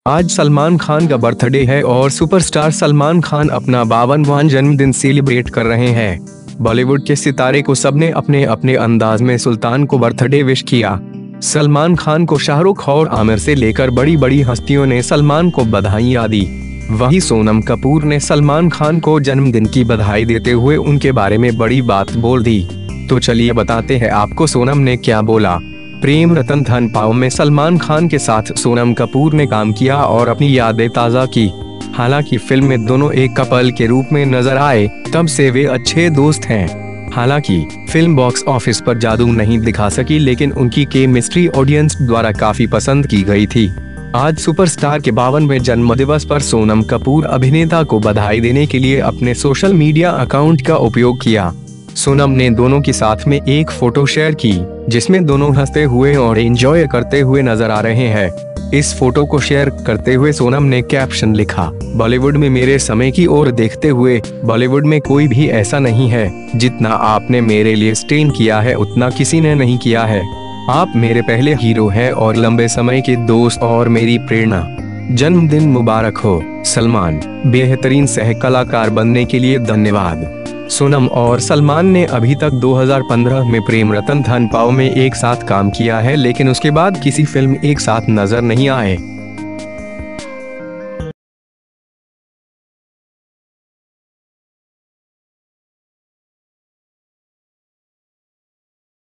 आज सलमान खान का बर्थडे है और सुपरस्टार सलमान खान अपना 52वां जन्मदिन सेलिब्रेट कर रहे हैं। बॉलीवुड के सितारे को सबने अपने अपने अंदाज में सुल्तान को बर्थडे विश किया। सलमान खान को शाहरुख और आमिर से लेकर बड़ी बड़ी हस्तियों ने सलमान को बधाइयां दी। वहीं सोनम कपूर ने सलमान खान को जन्मदिन की बधाई देते हुए उनके बारे में बड़ी बात बोल दी। तो चलिए बताते हैं आपको सोनम ने क्या बोला। प्रेम रतन धन पाओ में सलमान खान के साथ सोनम कपूर ने काम किया और अपनी यादें ताज़ा की। हालांकि फिल्म में दोनों एक कपल के रूप में नजर आए, तब से वे अच्छे दोस्त हैं। हालांकि फिल्म बॉक्स ऑफिस पर जादू नहीं दिखा सकी, लेकिन उनकी केमिस्ट्री ऑडियंस द्वारा काफी पसंद की गई थी। आज सुपरस्टार के 52वें जन्मदिवस पर सोनम कपूर अभिनेता को बधाई देने के लिए अपने सोशल मीडिया अकाउंट का उपयोग किया। सोनम ने दोनों के साथ में एक फोटो शेयर की, जिसमें दोनों हंसते हुए और एंजॉय करते हुए नजर आ रहे हैं। इस फोटो को शेयर करते हुए सोनम ने कैप्शन लिखा, बॉलीवुड में मेरे समय की ओर देखते हुए, बॉलीवुड में कोई भी ऐसा नहीं है, जितना आपने मेरे लिए स्टेन किया है उतना किसी ने नहीं किया है। आप मेरे पहले हीरो हैं और लंबे समय के दोस्त और मेरी प्रेरणा। जन्मदिन मुबारक हो सलमान, बेहतरीन सह कलाकार बनने के लिए धन्यवाद। सोनम और सलमान ने अभी तक 2015 में प्रेम रतन धन पाओ में एक साथ काम किया है, लेकिन उसके बाद किसी फिल्म एक साथ नजर नहीं आए।